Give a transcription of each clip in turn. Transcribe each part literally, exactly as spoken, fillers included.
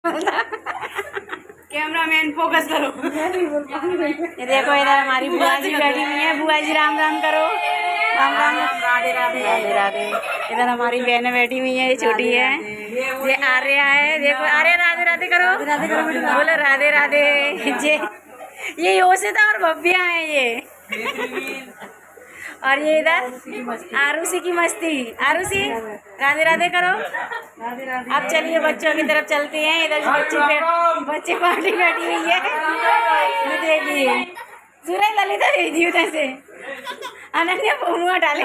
Cameraman focus करो। ये देखो इधर हमारी बुआ जी बैठी हुई है। बुआ जी राम राम करो। राम राम राधे राधे राधे राधे। इधर हमारी बहनें बैठी हुई है। ये छोटी है, ये आर्या है। देखो आर्या राधे राधे करो। राधे करो बोलो राधे राधे। ये ये योशिता और भव्या है ये। और ये इधर आरुषि की मस्ती। आरुषि राधे राधे करो। अब चलिए बच्चों की तरफ चलते हैं। इधर बच्चे बच्चे पार्टी बैठी हुई है। ये देखिए सूरज ललिता भेजी उधर से। अनन्या मुँह डाले।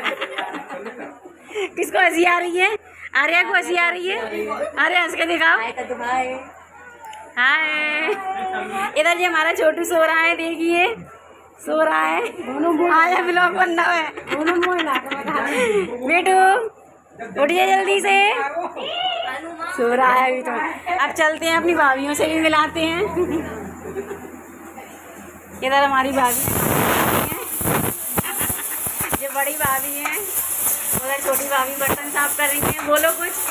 किसको हंसी आ रही है? आर्या को हंसी आ रही है। आर्या हंस के दिखाओ। हाय। इधर ये हमारा छोटू सो रहा है। देखिए सो रहा है। आया ब्लॉग बनना है। बेटू उठिए जल्दी से। सो रहा है अभी तो। अब चलते हैं अपनी भाभियों से भी मिलाते हैं। इधर हमारी भाभी है, ये बड़ी भाभी है। उधर छोटी भाभी बर्तन साफ कर रही है। बोलो कुछ।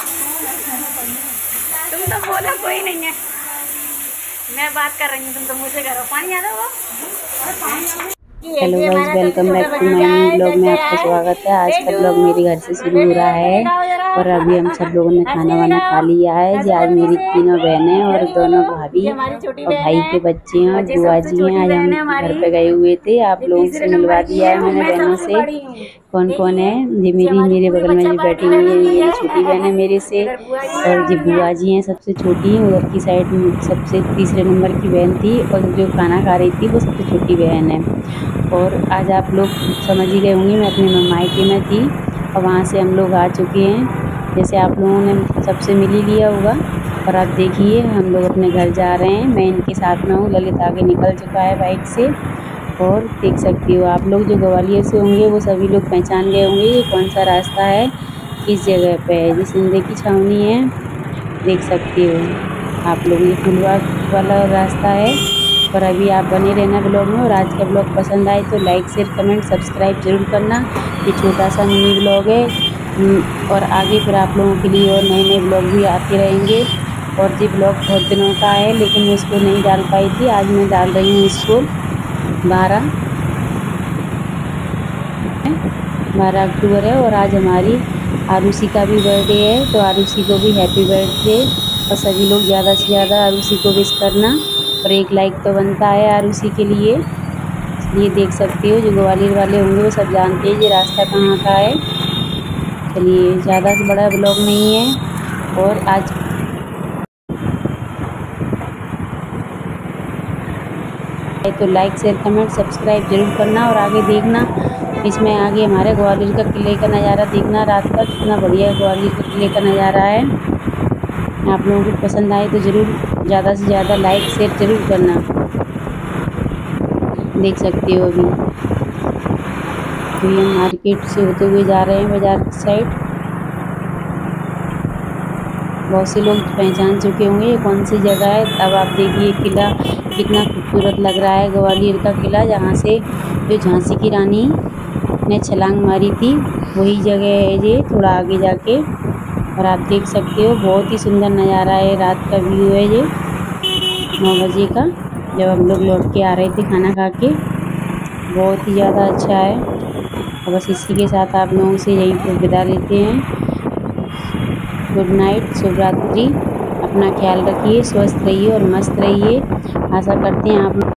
तुम तो बोलो कोई नहीं है। मैं बात कर रही हूँ, तुम तो मुझसे करो। पानी आ रहा हो। Hello guys, welcome back to my new blog में आपका स्वागत है। आज का ब्लॉग मेरे घर से शुरू हो रहा है और अभी हम सब लोगों ने खाना वाना खा लिया है। जी आज मेरी तीनों बहनें और दोनों भाभी और भाई के बच्चे हैं और बुआ जी हैं। आज हम घर पे गए हुए थे। आप लोगों से मिलवा दिया है मैंने बहनों से कौन कौन है। ये मेरी मेरे बगल में जो बैठी हुई है मेरी छोटी बहन है मेरे से, और जी बुआ जी हैं सबसे छोटी। उधर की साइड सबसे तीसरे नंबर की बहन थी और जो खाना खा रही थी वो सबसे छोटी बहन है। और आज आप लोग समझ ही गए होंगे मैं अपने मायके में थी और वहाँ से हम लोग आ चुके हैं। जैसे आप लोगों ने सबसे मिल ही लिया होगा। और आप देखिए हम लोग अपने घर जा रहे हैं। मैं इनके साथ में हूँ। ललित आगे निकल चुका है बाइक से। और देख सकती हो आप लोग जो ग्वालियर से होंगे वो सभी लोग पहचान गए होंगे ये कौन सा रास्ता है, किस जगह पे है। जी सिंधे की छावनी है, देख सकती हो आप लोग। ये फुलवा वाला रास्ता है। और अभी आप बने रहना ब्लॉग में। और आज का ब्लॉग पसंद आए तो लाइक शेयर कमेंट सब्सक्राइब जरूर करना। ये छोटा सा मिनी ब्लॉग है और आगे फिर आप लोगों के लिए और नए नए ब्लॉग भी आते रहेंगे। और ये ब्लॉग बहुत दिनों का है लेकिन मैं इसको नहीं डाल पाई थी। आज मैं डाल रही हूँ इसको। बारह बारह अक्टूबर है और आज हमारी आरुषि का भी बर्थडे है। तो आरुषि को भी हैप्पी बर्थडे। और सभी लोग ज़्यादा से ज़्यादा आरुषि को विश करना और एक लाइक तो बनता है आरुषि के लिए। ये देख सकते हो जो ग्वालियर वाले होंगे वो सब जानते हैं ये रास्ता कहाँ का है। चलिए ज़्यादा से बड़ा ब्लॉग नहीं है। और आज तो लाइक शेयर कमेंट सब्सक्राइब जरूर करना और आगे देखना। इसमें आगे हमारे ग्वालियर का किले का नज़ारा देखना रात का कितना बढ़िया ग्वालियर के किले का नज़ारा है। आप लोगों को पसंद आए तो ज़रूर ज़्यादा से ज़्यादा लाइक शेयर जरूर करना। देख सकते हो अभी तो हम मार्केट से होते हुए जा रहे हैं बाज़ार की साइड। बहुत से लोग पहचान चुके होंगे ये कौन सी जगह है। अब आप देखिए किला कितना खूबसूरत लग रहा है। ग्वालियर का किला जहाँ से जो झांसी की रानी ने छलांग मारी थी वही जगह है ये, थोड़ा आगे जाके। और आप देख सकते हो बहुत ही सुंदर नज़ारा है। रात का व्यू है ये नौ बजे का जब हम लोग लौट के आ रहे थे खाना खा के। बहुत ही ज़्यादा अच्छा है। और बस इसी के साथ आप लोगों से यहीं पर विदा लेते हैं। गुड नाइट, शुभ रात्रि। अपना ख्याल रखिए, स्वस्थ रहिए और मस्त रहिए। आशा करते हैं आप